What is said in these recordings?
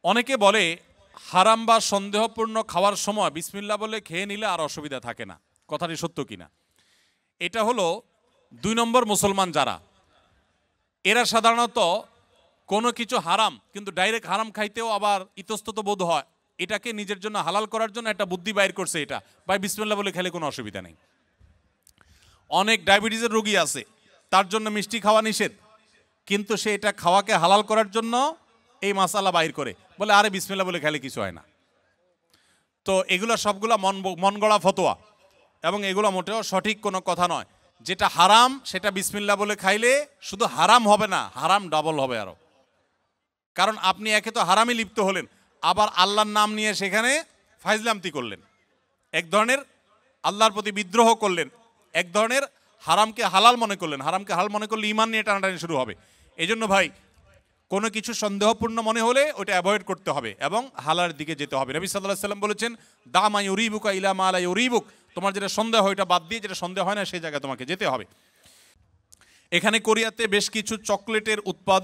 অনেকে বলে হারাম বা সন্দেহপূর্ণ খাওয়ার সময় বিসমিল্লাহ বলে খেয়ে নিলে আর অসুবিধা থাকে না। কথাটি সত্য কিনা? এটা হলো 2 নম্বর মুসলমান যারা, এরা সাধারণত কোনো কিছু হারাম কিন্তু ডাইরেক্ট হারাম খাইতেও আবার ইতস্তত বোধ হয়, এটাকে নিজের জন্য হালাল করার জন্য একটা বুদ্ধি বাইর করছে, এটা ভাই বিসমিল্লাহ বলে খেলে কোনো অসুবিধা নেই। অনেক ডায়াবেটিসের রোগী আছে, তার জন্য মিষ্টি খাওয়া নিষেধ, কিন্তু সে এটা খাওয়াকে হালাল করার জন্য এই মাসালা বাইর করে, বলে আরে বিসমিল্লাহ বলে খেলে কিছু হয় না। তো এগুলো সবগুলা মন গড়া ফতোয়া, এবং এগুলো মোটেও সঠিক কোনো কথা নয়। যেটা হারাম সেটা বিসমিল্লাহ বলে খাইলে শুধু হারাম হবে না, হারাম ডাবল হবে আরো। কারণ আপনি একে তো হারামে লিপ্ত হলেন, আবার আল্লাহর নাম নিয়ে সেখানে ফাইজলামতি করলেন, এক ধরনের আল্লাহর প্রতি বিদ্রোহ করলেন, এক ধরনের হারামকে হালাল মনে করলেন। হারামকে হালাল মনে করলে ঈমান নিয়ে টানাটানি শুরু হবে। এই জন্য ভাই কোনো কিছু সন্দেহপূর্ণ মনে হলে ওটা অ্যাভয়েড করতে হবে এবং হালার দিকে যেতে হবে। নবী সাল্লাল্লাহু আলাইহি সাল্লাম বলেছেন, দামা ইউরিবুকা ইলা মা লা ইউরিবুক, তোমার যেটা সন্দেহ হয় ওটা বাদ দিয়ে যেটা সন্দেহ হয় না সেই জায়গায় তোমাকে যেতে হবে। এখানে কোরিয়াতে বেশ কিছু চকলেটের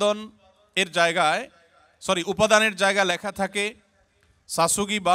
উপাদানের জায়গা লেখা থাকে সাসুগি বা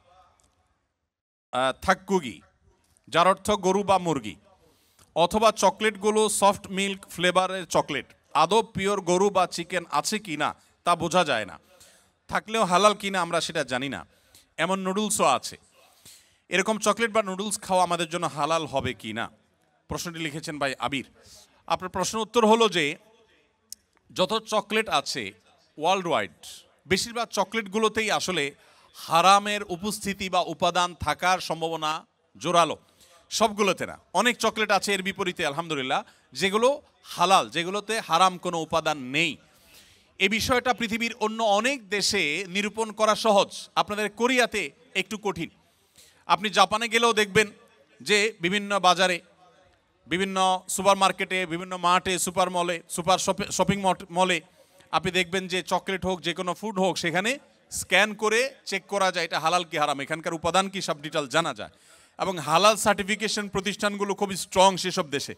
থাক্কুগি, যার অর্থ গরু বা মুরগি, অথবা চকলেটগুলো সফট মিল্ক ফ্লেভারের চকলেট। আদৌ পিওর গরু বা চিকেন আছে কি না তা বোঝা যায় না, থাকলেও হালাল কিনা আমরা সেটা জানি না। এমন নুডলসও আছে। এরকম চকলেট বা নুডলস খাওয়া আমাদের জন্য হালাল হবে কি না? প্রশ্নটি লিখেছেন ভাই আবির। আপনার প্রশ্ন উত্তর হলো যে যত চকলেট আছে ওয়ার্ল্ড ওয়াইড, বেশিরভাগ চকলেটগুলোতেই আসলে হারামের উপস্থিতি বা উপাদান থাকার সম্ভাবনা জোরালো। সবগুলোতে না, অনেক চকলেট আছে এর বিপরীতে আলহামদুলিল্লাহ যেগুলো হালাল, যেগুলোতে হারাম কোনো উপাদান নেই। এই বিষয়টা পৃথিবীর অন্য অনেক দেশে নিরূপণ করা সহজ, আপনাদের কোরিয়াতে একটু কঠিন। আপনি জাপানে গেলেও দেখবেন যে বিভিন্ন বাজারে, বিভিন্ন সুপার মার্কেটে, বিভিন্ন মার্টে, সুপার মলে, সুপার শপিং মলে আপনি দেখবেন যে চকলেট হোক যে কোনো ফুড হোক সেখানে স্ক্যান করে চেক করা যায় এটা হালাল কি হারাম, এখানকার উপাদান কি, সব ডিটেল জানা যায়। এবং হালাল সার্টিফিকেশন প্রতিষ্ঠানগুলো খুবই স্ট্রং সেসব দেশে,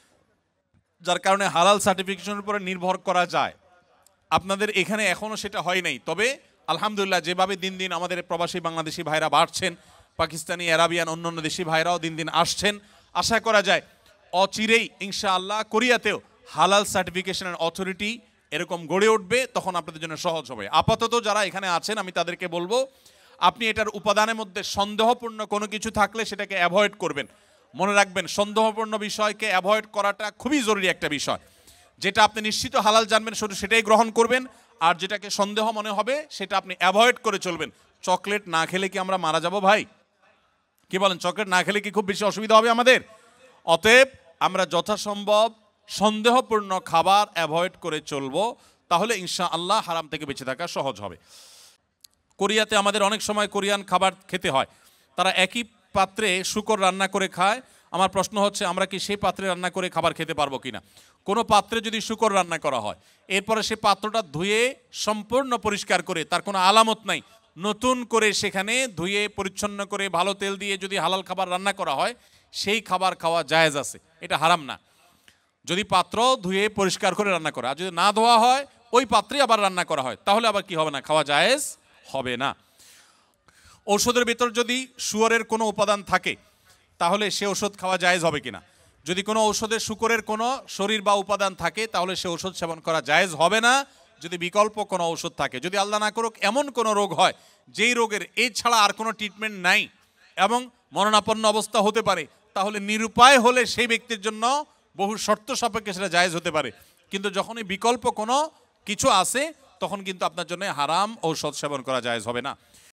যার কারণে হালাল সার্টিফিকেশনের উপরে নির্ভর করা যায়। আপনাদের এখানে এখনও সেটা হয় নাই, তবে আলহামদুলিল্লাহ যেভাবে দিন দিন আমাদের প্রবাসী বাংলাদেশি ভাইরা বাড়ছেন, পাকিস্তানি, আরাবিয়ান অন্যান্য দেশি ভাইরাও দিন দিন আসছেন, আশা করা যায় অচিরেই ইনশাআল্লাহ কোরিয়াতেও হালাল সার্টিফিকেশনের অথরিটি এরকম গড়ে উঠবে, তখন আপনাদের জন্য সহজ হবে। আপাতত যারা এখানে আছেন আমি তাদেরকে বলবো আপনি এটার উপাদানের মধ্যে সন্দেহপূর্ণ কোনো কিছু থাকলে সেটাকে অ্যাভয়েড করবেন। মনে রাখবেন সন্দেহপূর্ণ বিষয়কে অ্যাভয়েড করাটা খুবই জরুরি একটা বিষয়। যেটা আপনি নিশ্চিত হালাল জানবেন শুধু সেটাই গ্রহণ করবেন, আর যেটাকে সন্দেহ মনে হবে সেটা আপনি অ্যাভয়েড করে চলবেন। চকলেট না খেলে কি আমরা মারা যাব ভাই? কি বলেন? চকলেট না খেলে কি খুব বেশি অসুবিধা হবে আমাদের? অতএব আমরা যথাসম্ভব সন্দেহপূর্ণ খাবার অ্যাভয়েড করে চলবো, তাহলে ইনশাআল্লাহ হারাম থেকে বেঁচে থাকা সহজ হবে। কোরিয়াতে আমাদের অনেক সময় কোরিয়ান খাবার খেতে হয়, তারা একই পাত্রে শূকর রান্না করে খায়। আমার প্রশ্ন হচ্ছে আমরা কি সেই পাত্রে রান্না করে খাবার খেতে পারবো কিনা? কোনো পাত্রে যদি শূকর রান্না করা হয়, এরপরে সে পাত্রটা ধুয়ে সম্পূর্ণ পরিষ্কার করে, তার কোনো আলামত নাই, নতুন করে সেখানে ধুয়ে পরিচ্ছন্ন করে ভালো তেল দিয়ে যদি হালাল খাবার রান্না করা হয়, সেই খাবার খাওয়া জায়েজ আছে, এটা হারাম না। যদি পাত্র ধুয়ে পরিষ্কার করে রান্না করা, আর যদি না ধোয়া হয় ওই পাত্রে আবার রান্না করা হয়, তাহলে আবার কি হবে না? খাওয়া জায়েজ হবে না। ঔষধের ভিতর যদি শুয়োরের কোনো উপাদান থাকে তাহলে সে ওষুধ খাওয়া জায়েজ হবে কিনা? যদি কোনো ঔষধে শুকরের কোনো শরীর বা উপাদান থাকে তাহলে সে ওষুধ সেবন করা জায়েজ হবে না, যদি বিকল্প কোনো ওষুধ থাকে। যদি আল্লাহ না করুক এমন কোনো রোগ হয় যেই রোগের এই ছাড়া আর কোনো ট্রিটমেন্ট নাই এবং মরণাপন্ন অবস্থা হতে পারে, তাহলে নিরুপায় হলে সেই ব্যক্তির জন্য বহু শর্ত সাপেক্ষে সেটা জায়েজ হতে পারে। কিন্তু যখনই বিকল্প কোনো কিছু আসে তখন কিন্তু আপনার জন্য হারাম ঔষধ সেবন করা জায়েজ হবে না।